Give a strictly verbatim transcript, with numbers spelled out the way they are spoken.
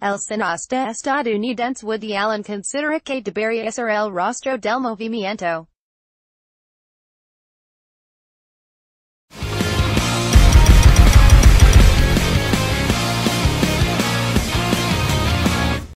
El cineasta estadounidense Woody Allen considera que debería ser el rostro del movimiento.